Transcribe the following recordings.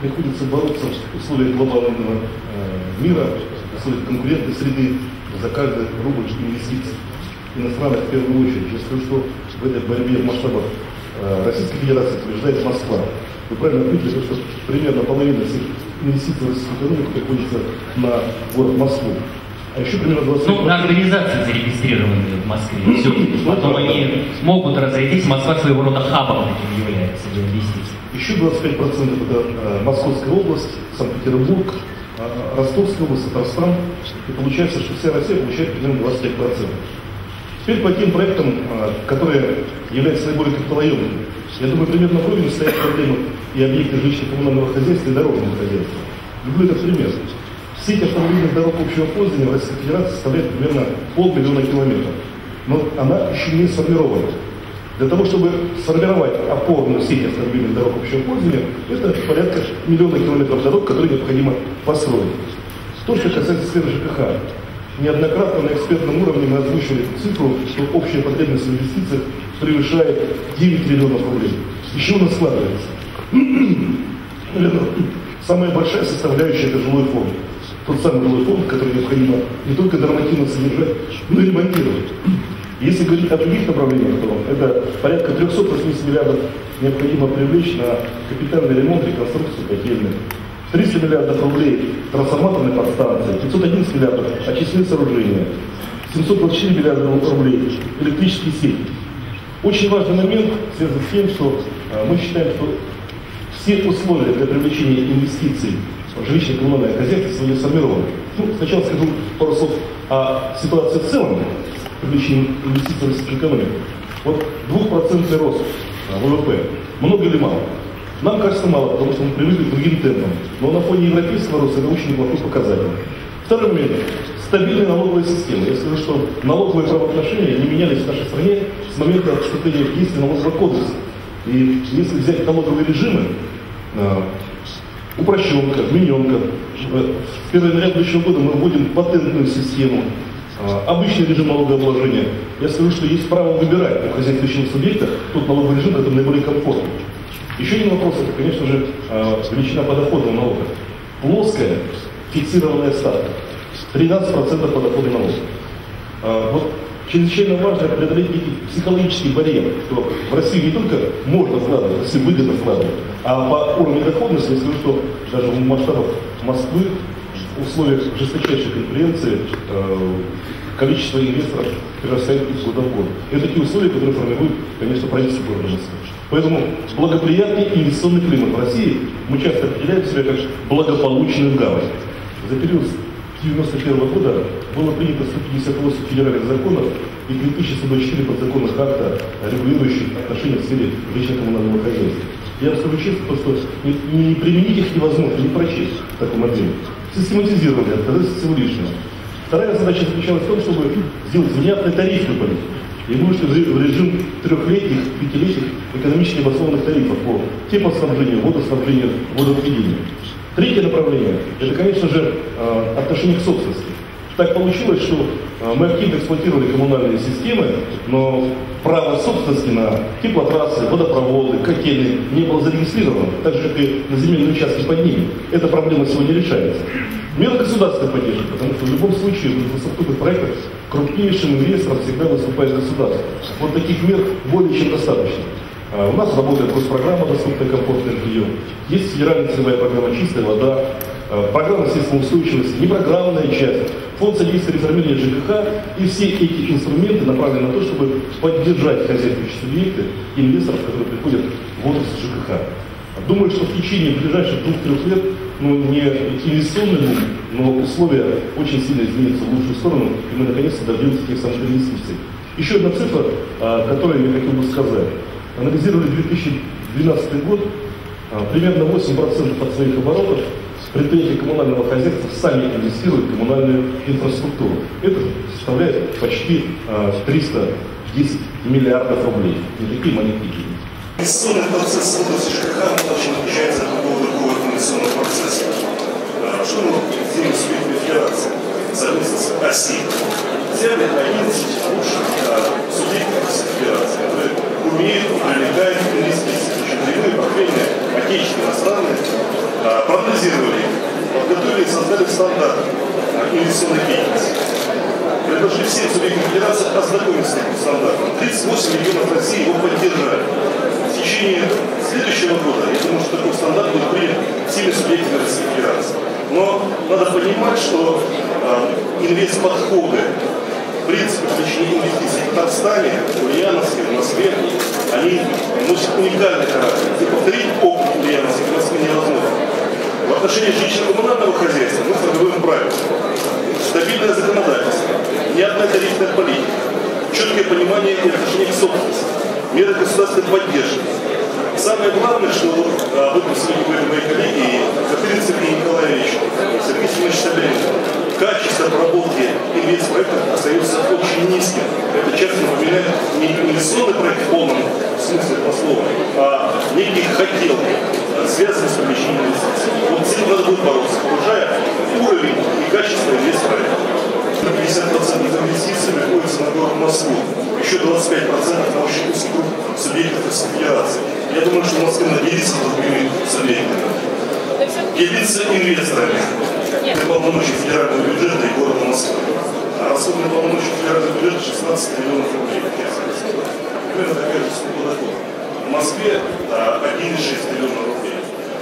приходится бороться в условиях глобального мира, в условиях конкурентной среды за каждый рубль инвестиций иностранных в первую очередь. Я скажу, что в этой борьбе в масштабах Российской Федерации побеждает Москва. Вы правильно отметили, что примерно половина всех инвестиций в российскую экономику приходится на город Москву. А еще примерно 20%... Ну, организации зарегистрированы в Москве. Потом они могут разойтись. Москва своего рода хабом таким является для инвестиций. Еще 25% это Московская область, Санкт-Петербург, Ростовская область, Татарстан. И получается, что вся Россия получает примерно 25%. Теперь по тем проектам, которые являются наиболее капиталоемкими. Я думаю, примерно вровень стоят проблемы и объекты жилищно-коммунального хозяйства и дорожного хозяйства. Люблю этот пример. Сеть автомобильных дорог общего пользования в Российской Федерации составляет примерно 500 000 километров. Но она еще не сформирована. Для того, чтобы сформировать опорную сеть автомобильных дорог общего пользования, это порядка 1 000 000 километров дорог, которые необходимо построить. То, что касается сферы ЖКХ. Неоднократно на экспертном уровне мы озвучивали эту цифру, что общая потребность в инвестициях превышает 9 триллионов рублей. Еще у нас складывается. Наверное, самая большая составляющая – это жилой фонд. Тот самый жилой фонд, который необходимо не только нормативно содержать, но и ремонтировать. Если говорить о других направлениях, то это порядка 380 миллиардов необходимо привлечь на капитальный ремонт, реконструкцию котельных. 300 миллиардов рублей трансформаторной подстанции, 511 миллиардов очистные сооружения, 724 миллиарда рублей электрические сети. Очень важный момент связан с тем, что мы считаем, что все условия для привлечения инвестиций в жилищно-коммунальное хозяйство сегодня сформированы. Сначала скажу пару слов о ситуации в целом привлечения инвестиций в российскую экономику. Вот 2% рост ВВП. Много или мало? Нам кажется мало, потому что мы привыкли к другим темпам. Но на фоне европейского роста это очень неплохой показатель. Второй момент. Стабильная налоговая система. Я скажу, что налоговые правоотношения не менялись в нашей стране с момента вступления в действие налогового кодекса. И если взять налоговые режимы, упрощенка, вмененка, с 1 января следующего года мы вводим патентную систему, обычный режим налогообложения. Я скажу, что есть право выбирать у хозяйствующего субъекта тот налоговый режим, который наиболее комфортный. Еще один вопрос, это, конечно же, величина подоходного налога. Плоская фиксированная ставка. 13% подоходного налога. Вот чрезвычайно важно преодолеть некий психологический барьер, что в России не только можно вкладывать, в России выгодно вкладывать, а по уровню доходности, я скажу, что даже в масштабах Москвы, в условиях жесточайшей конкуренции, количество инвесторов прирастает из года в год. Это такие условия, которые формируют, конечно, правительство города Москвы. Поэтому благоприятный инвестиционный климат в России мы часто определяем себя как благополучную гавань. За период с 1991 года было принято 158 федеральных законов и 2124 подзаконных акта, регулирующих отношения в сфере жилищно-коммунального хозяйства. Я вам скажу честно, что не применить их невозможно, не прочесть в таком объеме. Систематизировали, отказались от всего лишнего. Вторая задача заключалась в том, чтобы сделать внятную тарифную политику. И вышли в режим 3-летних, 5-летних экономически обоснованных тарифов по теплоснабжению, водоснабжению, водоотведению. Третье направление – это, конечно же, отношение к собственности. Так получилось, что мы активно эксплуатировали коммунальные системы, но право собственности на теплотрассы, водопроводы, котельные не было зарегистрировано, так же, как и на земельные участки под ними. Эта проблема сегодня решается. Мера государственной поддержки, потому что в любом случае в инфраструктурных проектах крупнейшим инвестором всегда выступает государство. Вот таких мер более чем достаточно. У нас работает госпрограмма «Доступная комфортная жилье», есть федеральная целевая программа «Чистая вода», программа сельского устойчивости, непрограммная часть, фонд содействия реформирования ЖКХ, и все эти инструменты направлены на то, чтобы поддержать хозяйствующие субъекты и инвесторов, которые приходят в отрасль ЖКХ. Думаю, что в течение ближайших 2-3 лет, не инвестиционный бум, но условия очень сильно изменятся в лучшую сторону, и мы наконец-то добьемся тех самых инвестиций. Еще одна цифра, которую я хотел бы сказать. Анализировали 2012 год, примерно 8% от своих оборотов предприятия коммунального хозяйства сами инвестируют в коммунальную инфраструктуру. Это составляет почти 310 миллиардов рублей. Не такие маленькие. Инвестиционный процесс в области ЖКХ очень отличается от любого другого инвестиционного процесса. Что мы сделали субъектами федерации совместно с Россией? Взяли 11 лучших субъектов Российской Федерации, которые умеют привлекать инвестиции, причем прямые, портфельные, отечественные, иностранные, проанализировали, подготовили и создали стандарт инвестиционной деятельности. Предложили всем субъектам федерации ознакомиться с этим стандартом. 38 регионов России его поддержали. В течение следующего года, я думаю, что такой стандарт будет принят всеми субъектами Российской Федерации. Но надо понимать, что инвестподходы, принципы привлечения инвестиций в Татарстане, в Ульяновске, в Москве, они носят уникальный характер. И повторить опыт Ульяновска в Москве невозможно. В отношении жилищно-коммунального хозяйства мы формируем правила. Стабильное законодательство, ни одна тарифная политика, четкое понимание и отношение к собственности, меры государственной поддержки. Самое главное, что об этом сегодня говорили мои коллеги, Катерина Сергей Николаевич, Сергей Семенович Собянин, качество проработки инвестпроектов остается очень низким. Это часто напоминает не инвестиционный проект в полном смысле этого слова, а некие хотелки, связанные с привлечением инвестиций. Вот с этим надо будет бороться, повышая уровень и качество инвестпроектов. 50% инвестиций приходится на город Москву, еще 25% на очень узкий круг субъектов Российской Федерации. Я думаю, что Москва наделится другими субъектами. Делиться инвесторами. Это полномочия федерального бюджета и города Москвы. А расходные полномочия федерального бюджета 16 миллионов рублей. Примерно такая же сумма дохода. В Москве 1,6 миллиона рублей.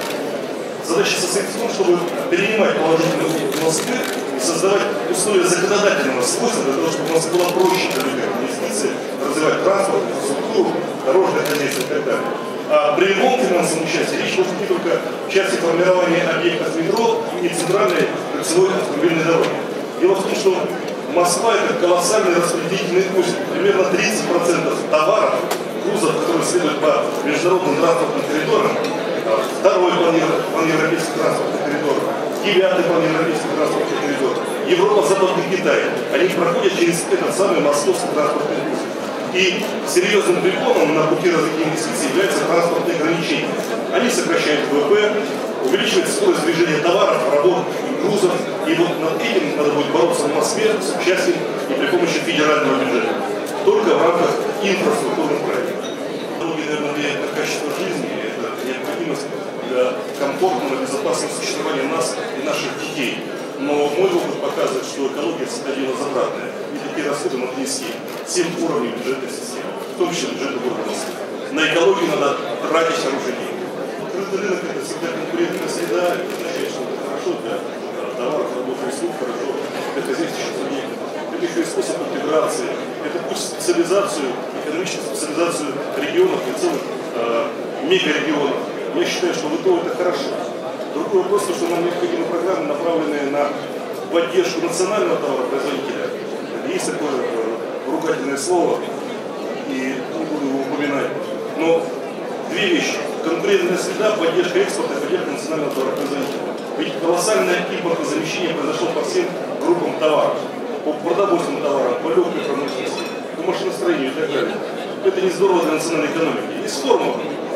Задача состоит в том, чтобы перенимать положительный опыт Москвы и создавать условия законодательного свойства для того, чтобы Москва была проще привлекать инвестиции, развивать транспорт, инфраструктуру, дорожное хозяйство и так далее. А при любом финансовом участии речь может идти только в части формирования объектов метро и центральной кольцевой автомобильной дороги. Дело в том, что Москва – это колоссальный распределительный узел. Примерно 30% товаров, грузов, которые следуют по международным транспортным коридорам, второй паневропейский транспортный коридор, 9-й паневропейский транспортный коридор, Европа, Западный Китай, они проходят через этот самый московский транспортный узел. И серьезным препоном на пути развития инвестиций являются транспортные ограничения. Они сокращают ВВП, увеличивают скорость движения товаров, работ, грузов. И вот над этим надо будет бороться в Москве с участием и при помощи федерального бюджета. Только в рамках инфраструктурных проектов. Экология, наверное, влияет на качество жизни. Это необходимость для комфортного и безопасного существования нас и наших детей. Но мой опыт показывает, что экология всегда дело затратное. И такие расходы надо нести всем уровням бюджетной системы, в том числе бюджета города Москвы. На экологию надо тратить хорошие деньги. Открытый рынок – это всегда конкурентная среда, это означает, что это хорошо для товаров, работы, услуг, хорошо для хозяйственных субъектов. Это еще и способ интеграции, это путь в специализацию, экономическую специализацию регионов и целых мегарегионов. Я считаю, что в итоге это хорошо. Другой вопрос, что нам необходимы программы, направленные на поддержку национального товаропроизводителя. Есть такое ругательное слово, и не буду его упоминать. Но две вещи. Конкурентная среда, поддержка экспорта и поддержка национального товаропроизводителя. Ведь колоссальное импортозамещение произошло по всем группам товаров. По продовольственным товарам, по легкой промышленности, по машиностроению и так далее. Это не здорово для национальной экономики. Есть формула.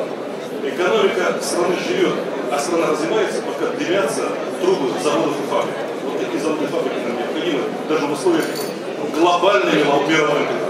Экономика страны живет, а страна развивается, пока дымятся трубы заводов и фабрик. Вот такие заводы и фабрики нам необходимы даже в условиях глобальной мировой конкуренции.